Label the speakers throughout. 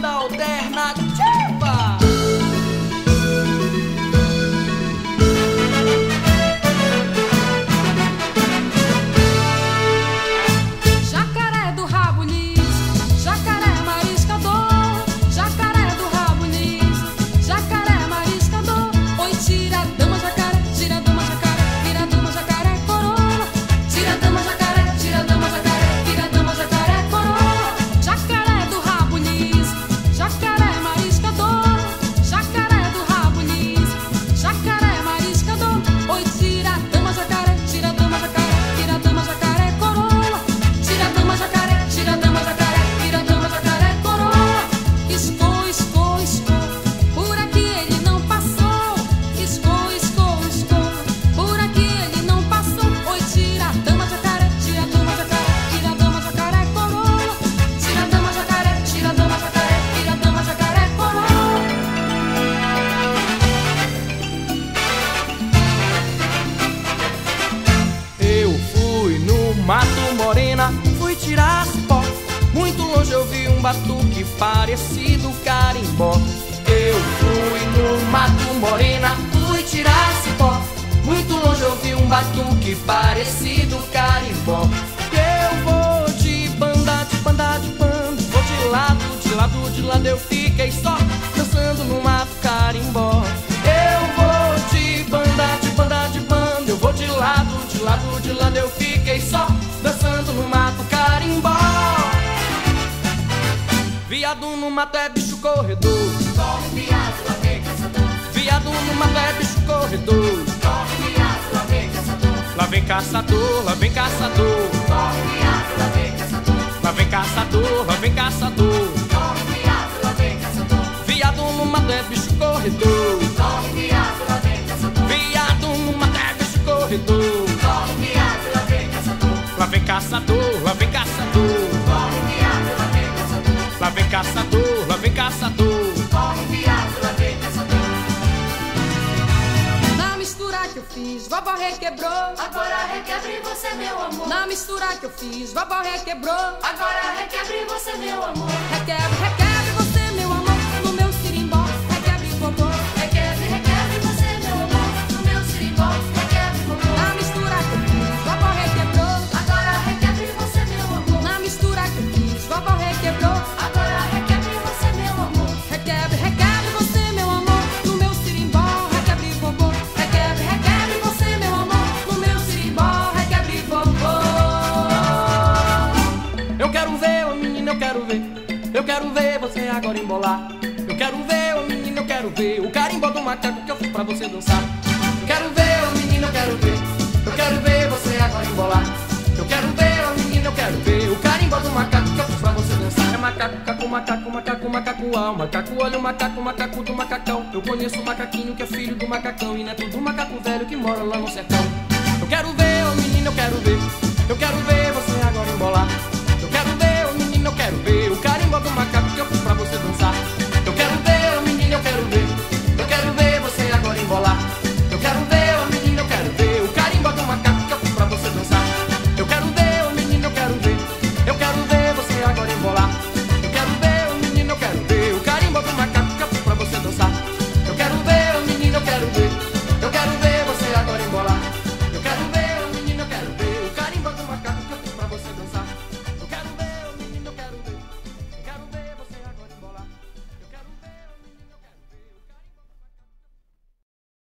Speaker 1: banda alternativa.
Speaker 2: Jacaré do rabo liso, jacaré mariscador, jacaré do rabo liso, jacaré mariscador. Oi, tira dama jacaré, tira dama jacaré, vira dama jacaré coroa. Tira dama jacaré, tira dama jacaré, vira dama jacaré coroa. Jacaré do rabo liso, jacaré mariscador, jacaré do rabo liso, jacaré mariscador. Oi, tira dama jacaré, tira dama jacaré, vira dama jacaré coroa. Tira dama jacaré, tira dama jacaré, vira dama jacaré coroa. Escou, escou, escou, por aqui ele não passou. Escou, escou, escou, por aqui ele não passou. Oi, tira dama jacaré, tira dama jacaré, vira dama jacaré coroa. Tira dama jacaré, tira dama jacaré, vira dama jacaré coroa.
Speaker 1: Eu fui no Mato Morena, fui tirar cipó. Muito longe eu vi um batuque parecido carimbó. Eu fui no Mato Morena, fui tirar cipó. Muito longe eu vi um batuque parecido carimbó. Eu vou de banda, de banda, de banda. Vou de lado, de lado, de lado. Eu fiquei só dançando no mato carimbó. Eu vou de banda, de banda, de banda. Eu vou de lado, de lado, de lado. Eu fiquei só dançando no mato carimbó. Viado no mato é bicho corredor.
Speaker 3: Corre, viado, lá vem caçador.
Speaker 1: Viado no mato é bicho corredor.
Speaker 3: Corre, viado, lá vem caçador.
Speaker 1: Lá vem caçador, lá vem caçador.
Speaker 3: Corre, viado, lá vem caçador.
Speaker 1: Lá vem caçador, lá vem caçador.
Speaker 3: Corre, viado, lá vem caçador.
Speaker 1: Viado no mato é bicho corredor.
Speaker 3: Corre, viado, lá vem caçador.
Speaker 1: Viado no mato é bicho corredor.
Speaker 3: Corre, viado, lá vem caçador.
Speaker 1: Lá vem caçador, lá vem caçador.
Speaker 3: Corre, viado, lá vem caçador.
Speaker 1: Lá vem caçador, lá vem caçador.
Speaker 3: Corre, viado, lá vem caçador.
Speaker 2: Na mistura que eu fiz, vovó requebrou.
Speaker 3: Agora requebre você, meu amor.
Speaker 2: Na mistura que eu fiz, vovó requebrou.
Speaker 3: Agora requebre você, meu amor.
Speaker 2: Requebre, requebre você, meu amor, no meu sirimbó. Requebre bobô.
Speaker 3: Requebre, requebre você, meu amor. No meu sirimbó. Requebre, bobô.
Speaker 2: Na mistura que eu fiz, vovó requebrou.
Speaker 3: Agora requebre você, meu amor.
Speaker 2: Na mistura que eu fiz, vovó requebrou.
Speaker 3: Agora requebre você, meu amor.
Speaker 2: Requebre, requebre você, meu amor, no meu sirimbó. Requebre bobô. Requebre, requebre você, meu amor, no meu sirimbó. Requebre bobô.
Speaker 1: Eu quero ver, ô menina, eu quero ver. Eu quero ver você agora embolar. Eu quero ver, ô menina, eu quero ver o carimbó do macaco que eu fiz pra você dançar. Eu quero ver, ô menina, eu quero ver. Eu quero ver você agora embolar. Eu quero ver, ô menina, eu quero ver o carimbó do macaco que eu fiz pra você dançar. É macaco, caco, macaco, macaco, macaco, ah, o macaco, olha o macaco, macaco do macacão. Eu conheço um macaquinho que é filho do macacão e neto do macaco velho que mora lá no sertão. Eu quero ver, ô menina, eu quero ver. Eu quero ver você agora embolar. Eu quero ver, ô menina, eu quero ver o carimbó do macaco que eu fiz pra você dançar. Eu quero ver, ô menina, eu quero ver. Eu quero ver você agora embolar. Eu quero ver, ô menina, eu quero ver o carimbó do macaco que eu fiz pra você dançar. Eu quero ver, ô menina, eu quero ver. Eu quero ver você agora embolar. Eu quero ver, ô menina, eu quero ver o carimbó do macaco que eu fiz pra você dançar. Eu quero ver, ô menina, eu quero ver. Eu quero ver você agora embolar. Eu quero ver, ô menina, eu quero ver o carimbó do macaco que eu fiz pra você dançar. Eu quero ver, ô menina, eu quero ver. Eu quero ver você agora embolar. Eu quero ver, ô menina, eu quero ver o carimbó do macaco.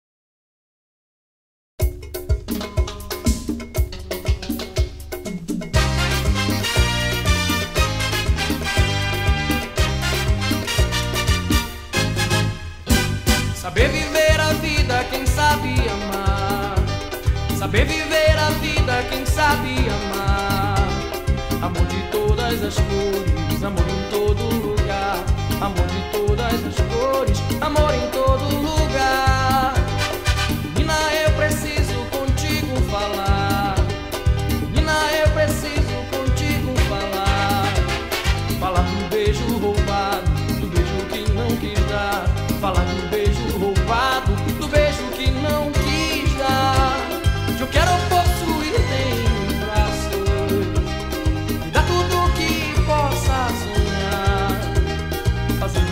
Speaker 1: Saber viver a vida, quem sabe amar. Saber viver a vida, quem sabe amar. Amor de todas as cores, amor em todo lugar. Amor de todas as cores, amor em todo lugar. Menina, eu preciso contigo falar. Menina, eu preciso contigo falar. Falar do beijo roubado, do beijo que não quis dar. Falar do beijo roubado, do beijo que não quis dar. Eu quero possuir em braços, me dar tudo que possa sonhar. Fazer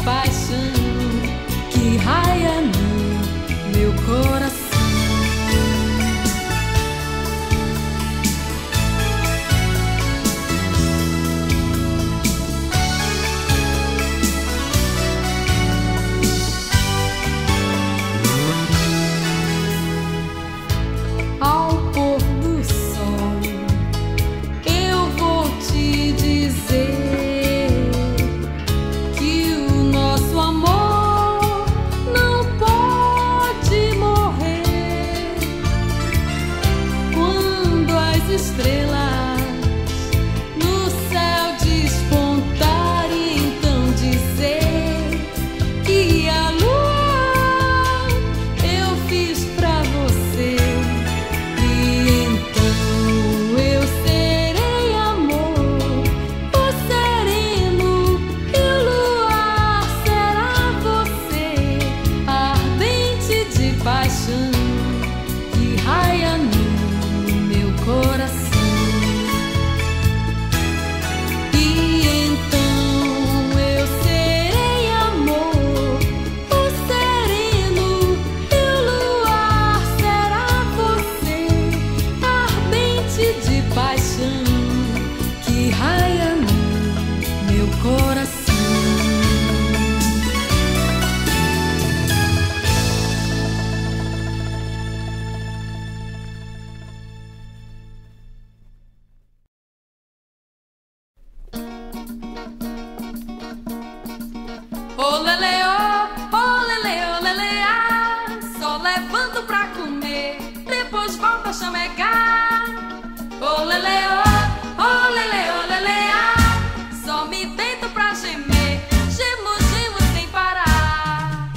Speaker 2: paixão que raia no meu coração. Ao pôr do sol, eu vou te dizer que o nosso amor não pode morrer. Quando as estrelas no céu despontarem, então dizer que a lua eu fiz pra você. E então eu serei amor, o sereno e o luar será você, ardente de paixão que raia no meu coração. E então eu serei amor, o sereno e o luar será você, ardente de paixão que raia no meu coração. Olele, ah, só levanto pra comer, depois volto a chamegar. Olele, ah, só me deito pra gemer, gemo, gemo sem parar.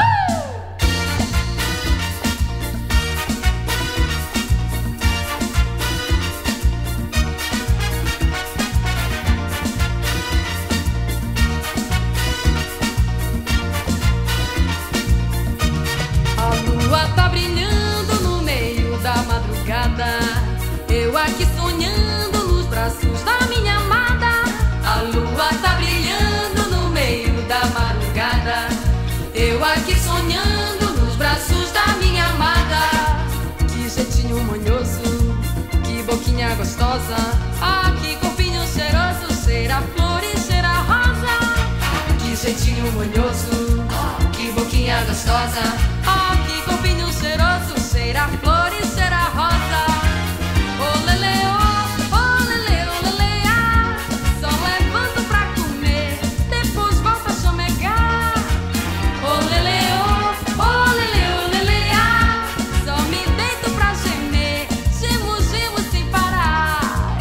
Speaker 2: A lua tá brilhando no meio da madrugada, eu aqui sonhando nos braços da minha amada. A lua tá brilhando no meio da madrugada, eu aqui sonhando nos braços da minha amada. Que jeitinho manhoso, que boquinha gostosa, ah, que corpinho cheiroso, cheira flor e cheira rosa. Que jeitinho manhoso, que boquinha gostosa, ah, que corpinho cheiroso, cheira flor e cheira rosa. Olele, ah, só levanto pra comer, depois volto a chamegar. Olele, ah, só me deito pra gemer, gemo, gemo sem parar.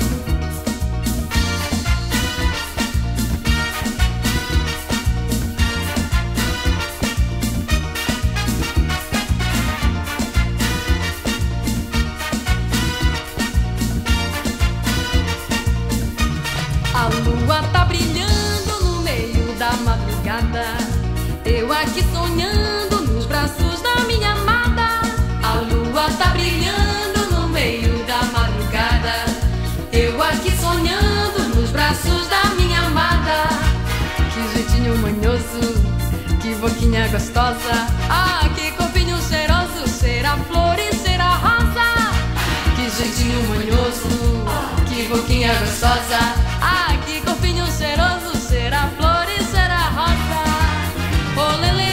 Speaker 2: A lua tá brilhando no meio da madrugada, eu aqui sonhando nos braços da minha amada. A lua tá brilhando no meio da madrugada, eu aqui sonhando nos braços da minha amada. Que jeitinho manhoso, que boquinha gostosa, ah, que corpinho cheiroso, cheira flor e cheira rosa. Que jeitinho manhoso, que boquinha gostosa, ah, que corpinho cheiroso, cheira flor e cheira rosa. Olele,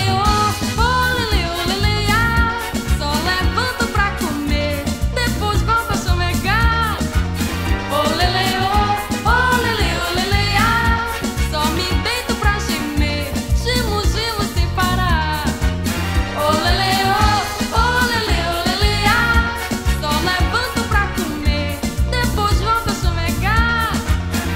Speaker 2: ah, só levanto pra comer, depois volto a chamegar. Olele, ah, só me deito pra gemer, gemo, gemo sem parar. Olele, ah, só levanto pra comer, depois volto a chamegar.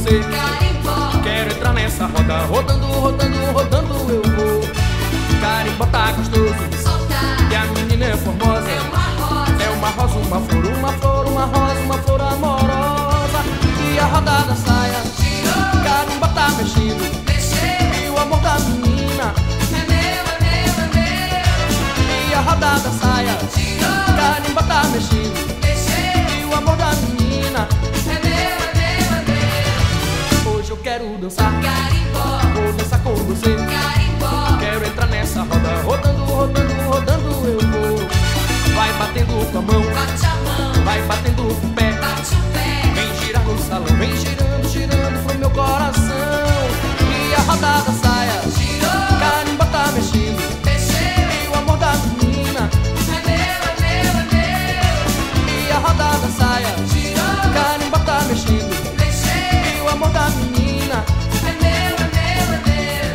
Speaker 1: você.
Speaker 3: Carimbó,
Speaker 1: Quero entrar nessa roda, rodando, rodando, rodando eu vou. Carimbó tá gostoso,
Speaker 3: soltar,
Speaker 1: e a menina é formosa.
Speaker 3: é uma rosa,
Speaker 1: É uma rosa, uma flor, uma flor, uma rosa, uma flor amorosa. E a roda da saia,
Speaker 3: girou,
Speaker 1: carimbó tá mexendo.
Speaker 3: mexeu,
Speaker 1: E o amor da menina,
Speaker 3: é meu, é meu, é meu.
Speaker 1: e a roda da saia,
Speaker 3: Girou,
Speaker 1: carimbó tá mexendo.
Speaker 3: mexeu,
Speaker 1: E o amor da menina,
Speaker 3: é meu, é meu, é meu.
Speaker 1: hoje eu quero dançar.
Speaker 3: Carimbó,
Speaker 1: Vou dançar com você.
Speaker 3: carimbó,
Speaker 1: Quero entrar nessa roda, rodando, rodando, rodando eu vou. Vai batendo com a mão,
Speaker 3: bate a mão,
Speaker 1: vai batendo com o pé.
Speaker 3: bate o pé,
Speaker 1: Vem girar no salão, vem girando, girando pro meu coração. E a roda da saia,
Speaker 3: girou,
Speaker 1: carimbó tá mexendo.
Speaker 3: mexeu,
Speaker 1: E o amor da menina,
Speaker 3: é meu, é meu, é meu.
Speaker 1: e a roda da saia,
Speaker 3: Girou,
Speaker 1: carimbó tá mexendo.
Speaker 3: mexeu,
Speaker 1: E o amor da menina,
Speaker 3: é meu, é meu, é meu.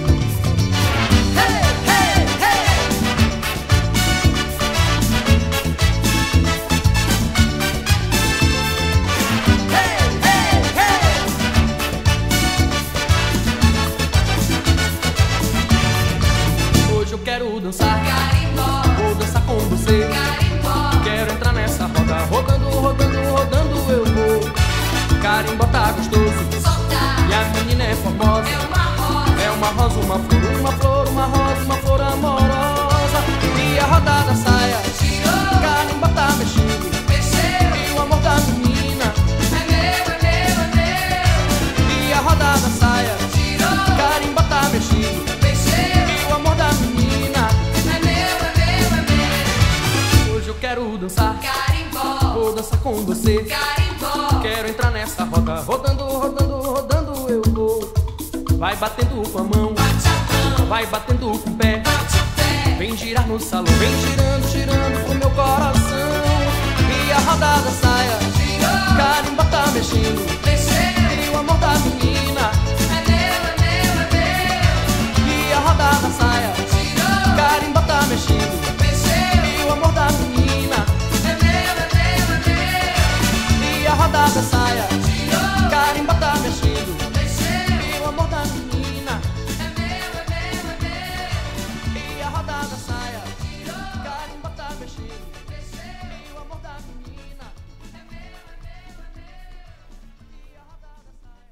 Speaker 1: hey, hey, hey. Hey, hey, hey. Hoje eu quero dançar,
Speaker 3: Carimbó,
Speaker 1: vou dançar com você.
Speaker 3: carimbó,
Speaker 1: Quero entrar nessa roda, rodando, rodando, rodando eu vou. Carimbó tá gostoso,
Speaker 3: soltar,
Speaker 1: e a menina é formosa.
Speaker 3: é uma rosa,
Speaker 1: É uma rosa, uma flor, uma flor, uma rosa, uma flor amorosa. E a roda da saia,
Speaker 3: girou,
Speaker 1: carimbó tá mexendo.
Speaker 3: mexeu,
Speaker 1: E o amor da menina,
Speaker 3: é meu, é meu, é meu.
Speaker 1: e a roda da saia,
Speaker 3: Girou,
Speaker 1: carimbó tá mexendo.
Speaker 3: mexeu,
Speaker 1: E o amor da menina,
Speaker 3: é meu, é meu, é meu.
Speaker 1: hoje eu quero dançar,
Speaker 3: Carimbó,
Speaker 1: vou dançar com você.
Speaker 3: carimbó,
Speaker 1: Quero entrar nessa roda, rodando, rodando, rodando eu vou. Vai batendo com a mão,
Speaker 3: bate a mão,
Speaker 1: vai batendo com o pé.
Speaker 3: bate o pé,
Speaker 1: Vem girar no salão, vem girando, girando pro meu coração. E a roda da saia,
Speaker 3: girou,
Speaker 1: carimbó tá mexendo.
Speaker 3: mexeu,
Speaker 1: E o amor da menina,
Speaker 3: é meu, é meu, é meu.
Speaker 1: e a roda da saia,
Speaker 3: Girou,
Speaker 1: carimbó tá mexendo.
Speaker 3: mexeu,
Speaker 1: E o amor da menina,
Speaker 3: é meu, é meu, é meu.
Speaker 1: e a roda da saia,
Speaker 3: Girou,
Speaker 1: carimbó tá mexendo.
Speaker 3: mexeu,
Speaker 1: E o amor da menina,
Speaker 3: é meu, é meu, é meu.
Speaker 1: e a roda da saia, carimbó tá mexendo. E o amor da menina,
Speaker 3: É meu, é meu, é meu.
Speaker 1: e a roda da saia.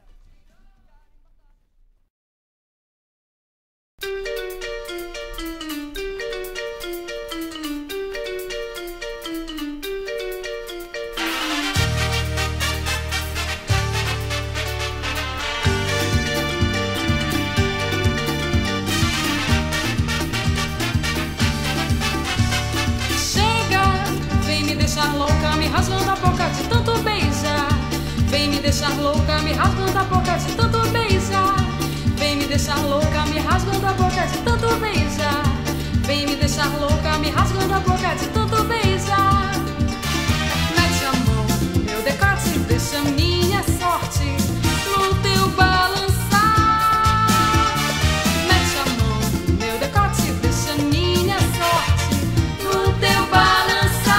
Speaker 2: Chega, vem me deixar louca, me rasgando a boca de tanto beijar. Vem me deixar louca, me rasgando a boca de tanto beijar. Vem me deixar louca, me rasgando a boca de tanto beijar. Vem me deixar louca, me rasgando a boca de tanto beijar. Mete a mão no meu decote, deixa minha sorte no teu balançar. Mete a mão no meu decote, deixa minha sorte no teu balançar.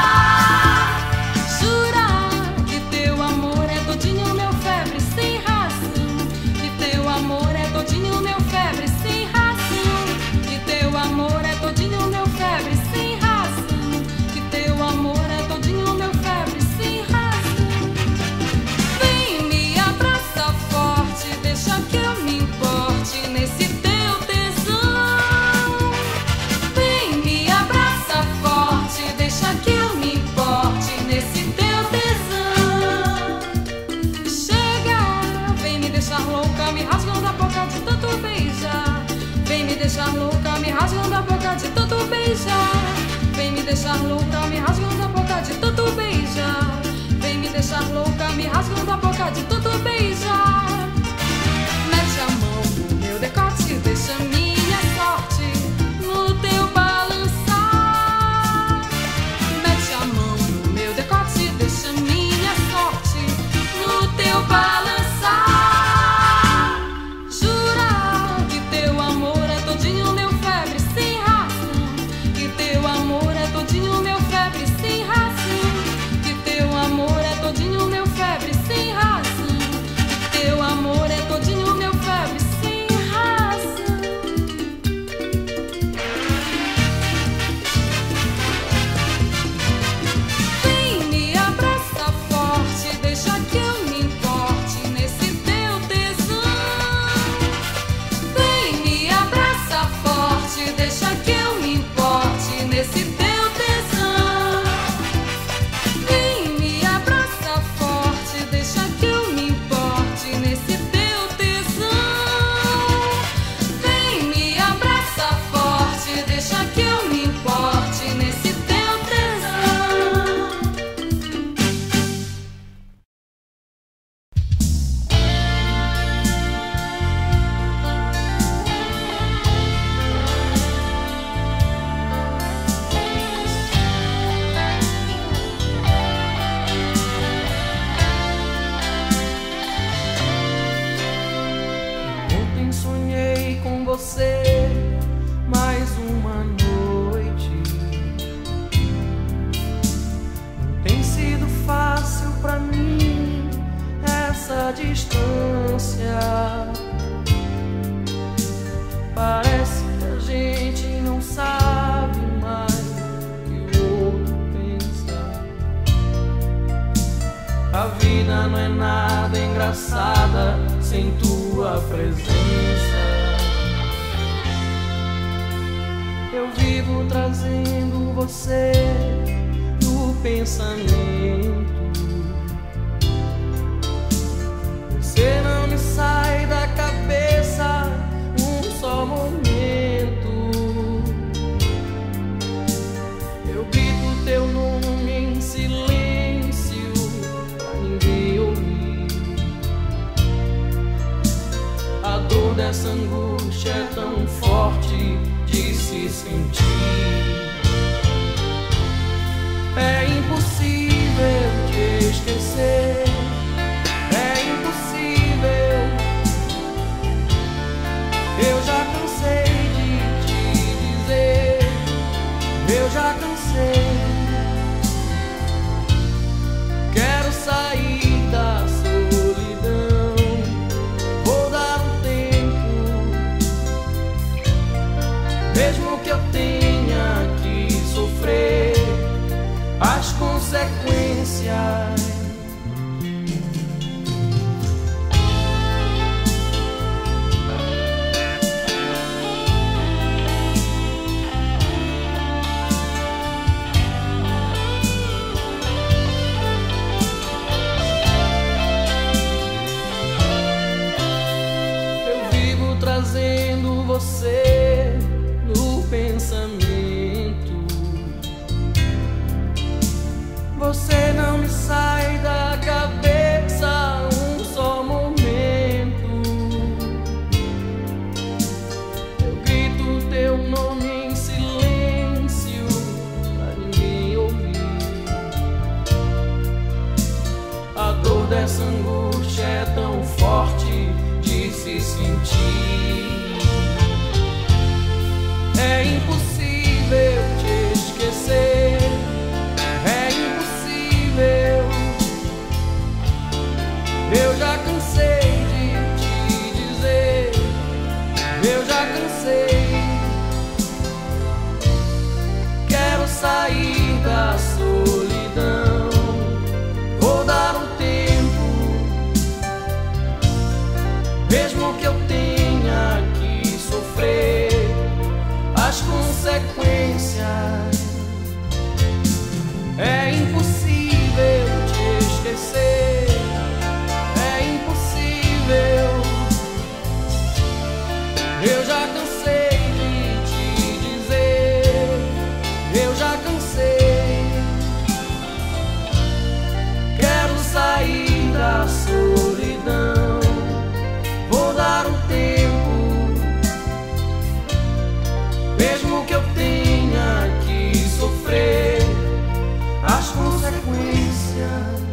Speaker 2: Jura que teu amor é todinho meu febre sem razão. Que teu amor é todinho meu febre sem razão. Que teu amor é todinho meu febre sem razão. Que teu amor é todinho meu febre sem razão. Vem me abraça forte, deixa que eu me importe nesse teu tesão. Vem me abraça forte, deixa que eu me importe nesse teu tesão. Chega, vem me deixar louca, me rasgando a boca de tanto beijar. Vem me deixar louca, me rasgando a boca de tanto beijar. Vem me deixar louca, me rasgando a boca de tanto beijar. Vem me deixar louca, me rasgando a boca de tanto beijar. Mete a mão no meu decote, deixa minha sorte no teu balançar. Mete a mão no meu decote, deixa minha sorte no teu balançar. Jura que teu amor é todinho meu febre sem razão. Que teu amor é todinho meu febre sem razão. Que teu amor é todinho meu febre sem razão.
Speaker 1: você mais uma noite. Não tem sido fácil pra mim essa distância. Parece que a gente não sabe mais o que o outro pensa. A vida não é nada engraçada sem tua presença. Eu vivo trazendo você no pensamento. Você não me sai da cabeça um só momento. Eu grito teu nome em silêncio pra ninguém ouvir. A dor dessa angústia é tão forte de se sentir. É impossível te esquecer. É impossível. Eu já cansei de te dizer. Eu já cansei. Quero sair da solidão. Vou dar um tempo, mesmo que eu tenha que sofrer as consequências. Eu vivo trazendo você no pensamento. Você não me sai da cabeça um só momento. Eu grito teu nome em silêncio pra ninguém ouvir. A dor dessa angústia é tão forte de se sentir. É impossível te esquecer. É impossível. Eu já cansei de te dizer. Eu já cansei. Quero sair da solidão. Vou dar um tempo, mesmo que eu tenha que sofrer as consequências. É impossível te esquecer. É impossível. Eu já cansei de te dizer. Eu já cansei. Quero sair da solidão. Vou dar um tempo, mesmo que eu tenha que sofrer as consequências.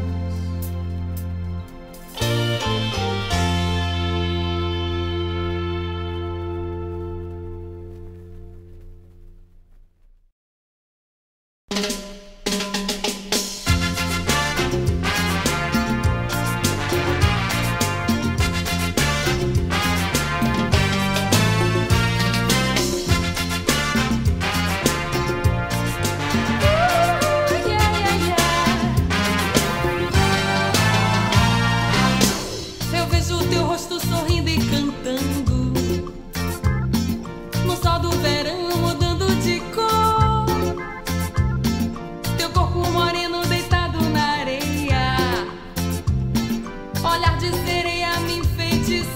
Speaker 2: Eu vejo teu rosto sorrindo e cantando no sol do verão, mudando de cor. Teu corpo moreno deitado na areia, olhar de sereia me enfeitiçou.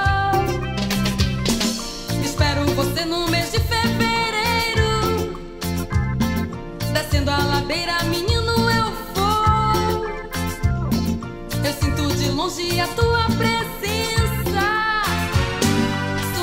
Speaker 2: Espero você no mês de fevereiro, descendo a ladeira, menino, eu vou. Eu sinto de longe a tua presença,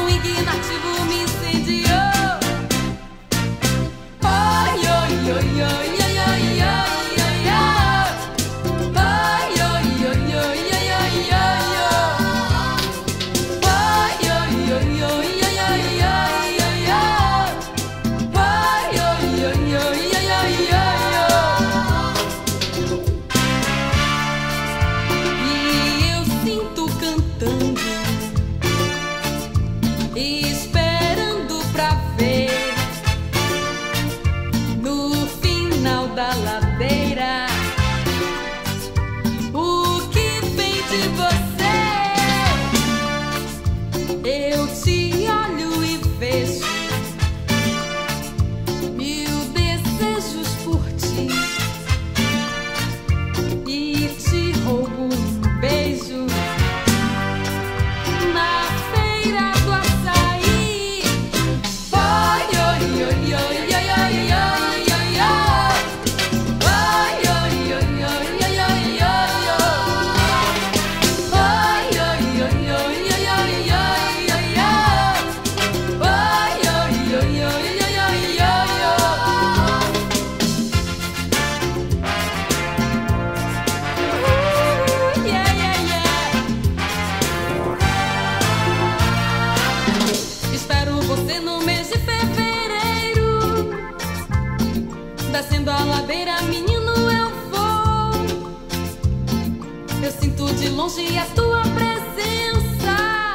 Speaker 2: longe a tua presença.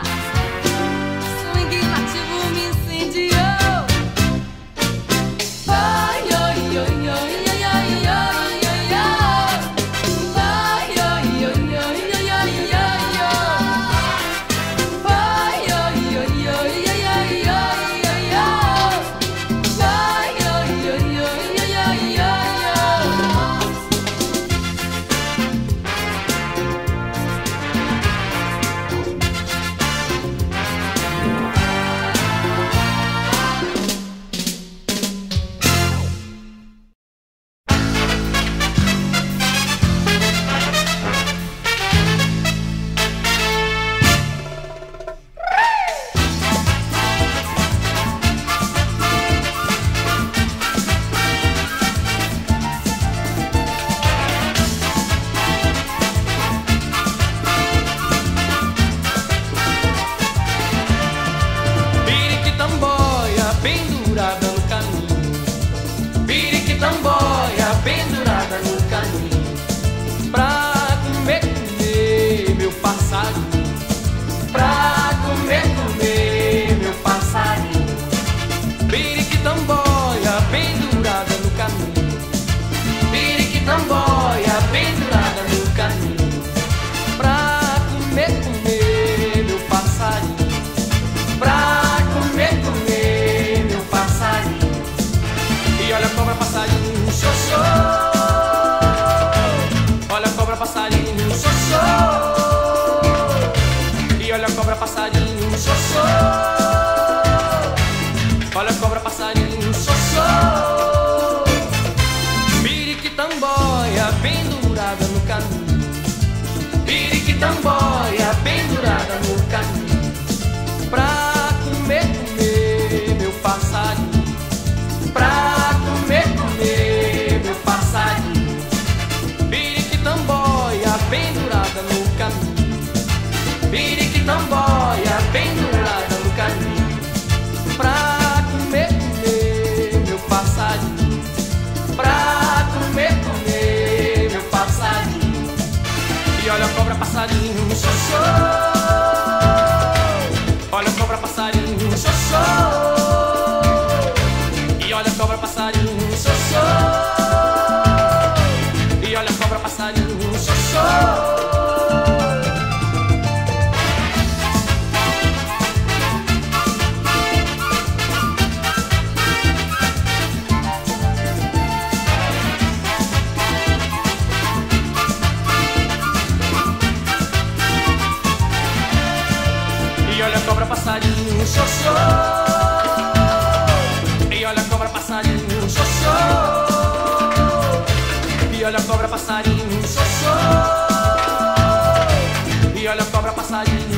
Speaker 2: Swing nativo me incendiou. Ai, ai, ai, ai, ai, ai, ai, ai, ai. Ai, ai, ai, ai, ai, ai, ai, ai. Ai, ai, ai, ai, ai, ai, ai, ai, ai. Ai, ai, ai, ai, ai, ai, ai.
Speaker 1: Piriquitamboia pendurada no caminho. Piriquitamboia pendurada no caminho. Pra comer, comer meu passarinho. Pra comer, comer meu passarinho. Piriquitamboia pendurada no caminho. Piriquitamboia pendurada no caminho. Pra comer, comer meu passarinho. Pra comer, comer meu passarinho. E olha a cobra, passarinho, xoxô. Olha a cobra, passarinho, xoxô. E olha a cobra, passarinho, xoxô. Olha a cobra, passarinho, xoxô. Piriquitamboia pendurada no caminho. Piriquitamboia pendurada no caminho. Pra comer, comer meu passarinho. Pra comer, comer meu passarinho. Piriquitamboia pendurada no caminho. Piriquitamboia pendurada no caminho. Pra comer, comer meu passarinho. Pra comer, comer meu passarinho. E olha a cobra, passarinho, xoxô. Olha a cobra, passarinho, xoxô. E olha a cobra, passarinho, xoxô. E olha a cobra, passarinho, xoxô. E olha a cobra, passarinho, xoxô. E olha a cobra, passarinho, xoxô. E olha a cobra, passarinho, xoxô. E olha a cobra, passarinho,